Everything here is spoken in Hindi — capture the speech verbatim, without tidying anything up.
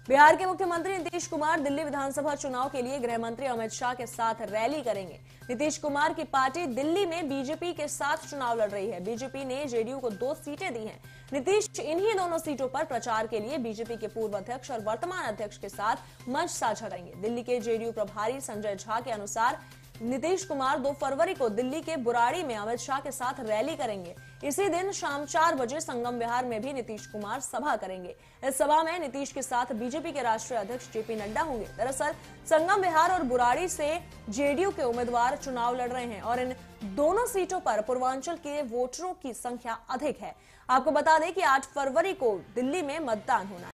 बिहार के मुख्यमंत्री नीतीश कुमार दिल्ली विधानसभा चुनाव के लिए गृह मंत्री अमित शाह के साथ रैली करेंगे। नीतीश कुमार की पार्टी दिल्ली में बीजेपी के साथ चुनाव लड़ रही है। बीजेपी ने जेडीयू को दो सीटें दी हैं। नीतीश इन्हीं दोनों सीटों पर प्रचार के लिए बीजेपी के पूर्व अध्यक्ष और वर्तमान अध्यक्ष के साथ मंच साझा करेंगे। दिल्ली के जेडीयू प्रभारी संजय झा के अनुसार नीतीश कुमार दो फरवरी को दिल्ली के बुराड़ी में अमित शाह के साथ रैली करेंगे। इसी दिन शाम चार बजे संगम विहार में भी नीतीश कुमार सभा करेंगे। इस सभा में नीतीश के साथ बीजेपी के राष्ट्रीय अध्यक्ष जेपी नड्डा होंगे। दरअसल संगम विहार और बुराड़ी से जेडीयू के उम्मीदवार चुनाव लड़ रहे हैं और इन दोनों सीटों पर पूर्वांचल के वोटरों की संख्या अधिक है। आपको बता दें कि आठ फरवरी को दिल्ली में मतदान होना है।